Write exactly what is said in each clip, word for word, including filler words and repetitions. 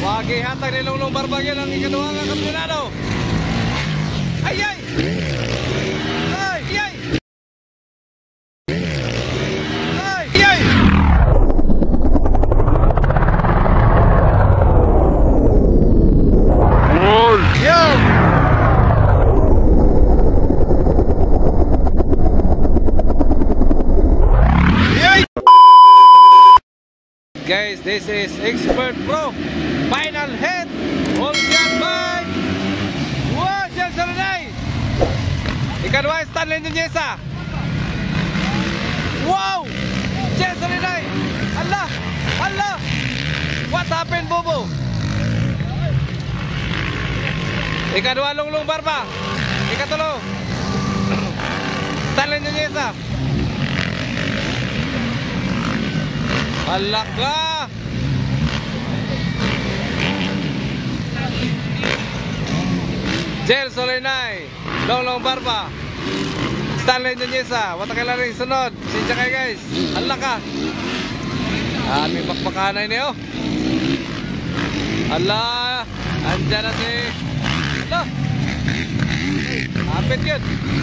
Magihatag ni Longlong Barbagyan ang ikaduhang kampyonado. Ay ay! Ay ay! Ay ay! Guys, this is Expert Pro Final Head. All done by Wow, Jensen Renay. Ikadua Stanley Nyesa. Wow, Jensen Renay. Allah, Allah. What happened, Bobo? Ikadua Longlong Barba. Ikatulo Stanley Nyesa. Allah ka! Jel Solenay, Longlong Barba, Stanley Nyesa. Wata kayo rin sunod. Sinsya kayo guys. Allah ka! Ah, may bakbakanay niyo. Allah! Andyan na si... Allah! Apit yun.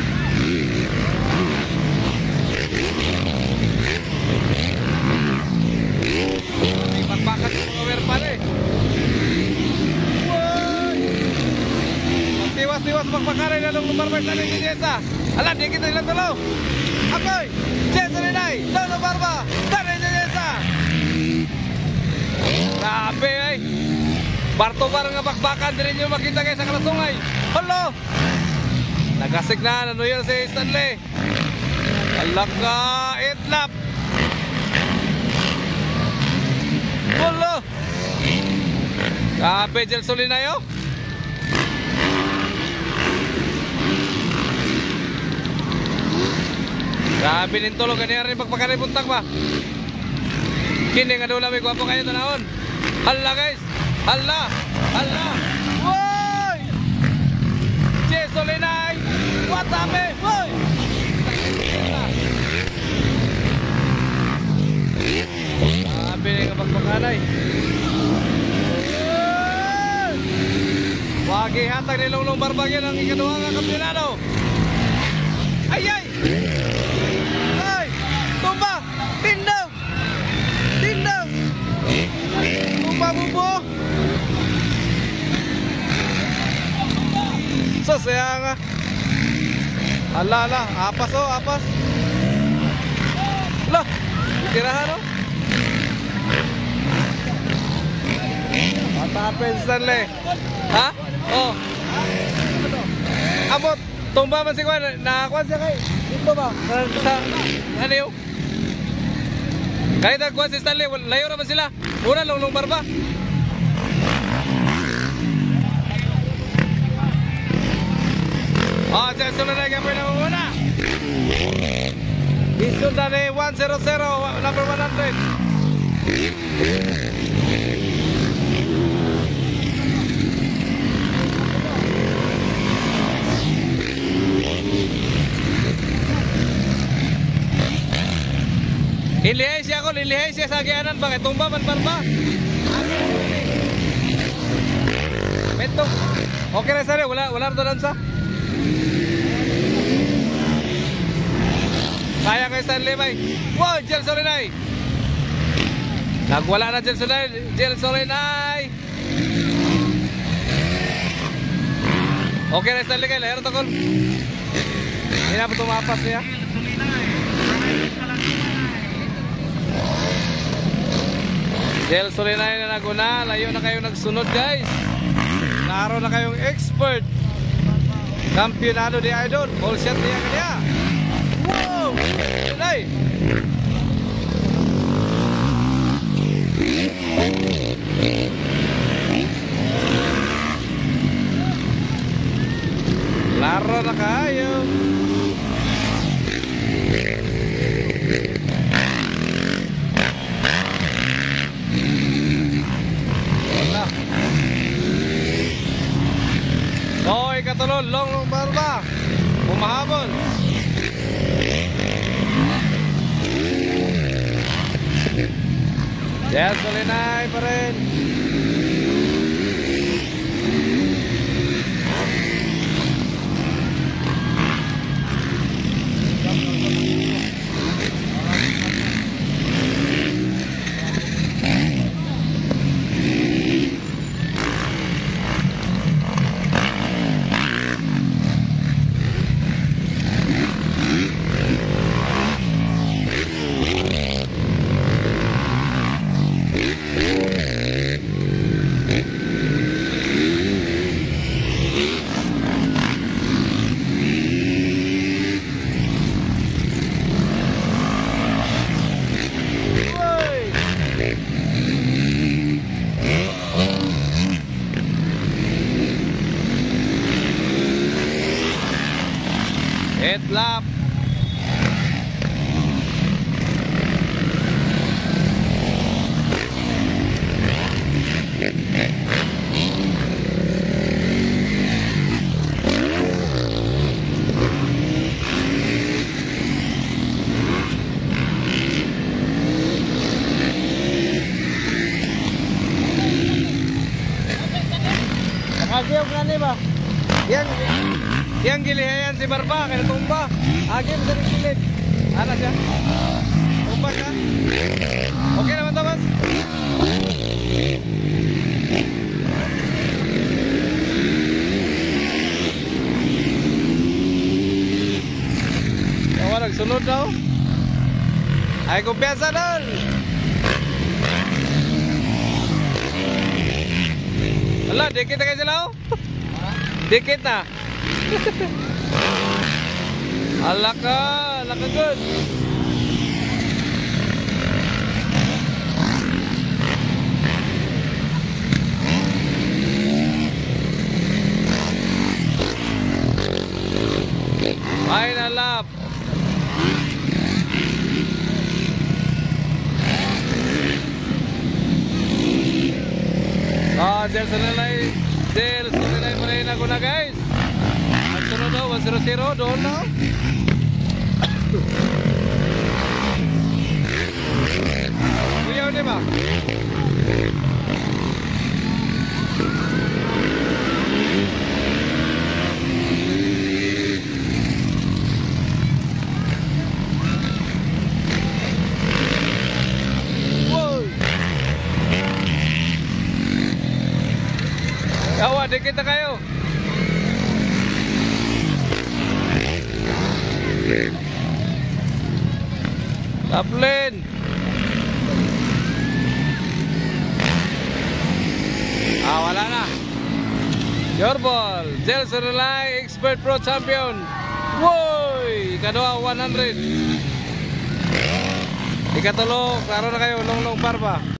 Bakit mga werpan eh. Tiwas-tiwas magpakaray na nung Barba sa Stanley Nyesa. Alam, di kita ilang tulo. Ako'y Jensen Renay, Longlong Barba, Stanley Nyesa. Grabe eh. Barto parang nga bakbakan. Di rin nyo makita kayo sa kalasungay. Hello. Nagasig na. Ano yun si Stanley? Alam ka. Itlap. Hello. Grabe, Jel Solenay oh. Grabe nintulog ganyan rin pagpakaray puntang ba. Kini nga doon may gwapo kayo tanahon. Hala guys. Hala. Hala. Woy. Jel Solenay. What happened? Woy. Grabe nga pagpakaray. Magihatag ni Longlong Barbagyan ang ikaduhang kampyonado. Ay ay! Ay! Tumba! Tindog! Tindog! Tumba bubo! Sasaya nga. Ala ala, apas oh, apas. Ala, tirahan oh. What happened, Stanley? Ha? Oh. Abot, tumba man si Kwan. Nakakuan siya kay. Dito ba? Sa, ano yun? Kahit nagkuhan si Stanley, layo naman sila. Una, Longlong Barba. Oh, Jensen Renay ka po na muna. Isundan ni one zero zero, number one hundred. Nilihay siya ako, nilihay siya sa agianan. Bakit tumba man Barba? Metong. Okay na sari, wala, wala rin doon sa. Kaya kay Stanley bay. Wow, Jel Solenay. Nagwala na Jel Solenay. Jel Solenay. Okay na Stanley kayo, lahir tokol. Hindi na po tumapas niya. Jel Solenay na naguna. Layo na kayo nagsunod guys. Naroon na kayong expert kampyonado di Idol. All shot niya kanya. Wow! Solenay. Laro na kayo. Oh, ikatulol, Longlong Barba. Umahabol. Jel Solenay pa rin. Eight lap. Agim nga ni ba? Yang yang gilihayan si Barba kaya tumba. Agim sa gilid. Ana siya? Tumba siya? Okay naman Thomas? Kawan nagsunod daw. Ay kumpiyansa doon. Ala, dikit na kayo sila oh. Dikit na. Ala ka, ala ka good. Final lap. Ah, Del Sanelay, Del Sanelay malay na ko na guys. Ang sunod daw, one zero zero, doon na. Kuyaw di ba? Kawa, dikit na kayo. Taplin. Ah, wala na. Your ball. Del Sanelay, Expert Pro Champion. Woy! Kadua, one hundred. Ikatulo, klaro na kayo. Long long Barba.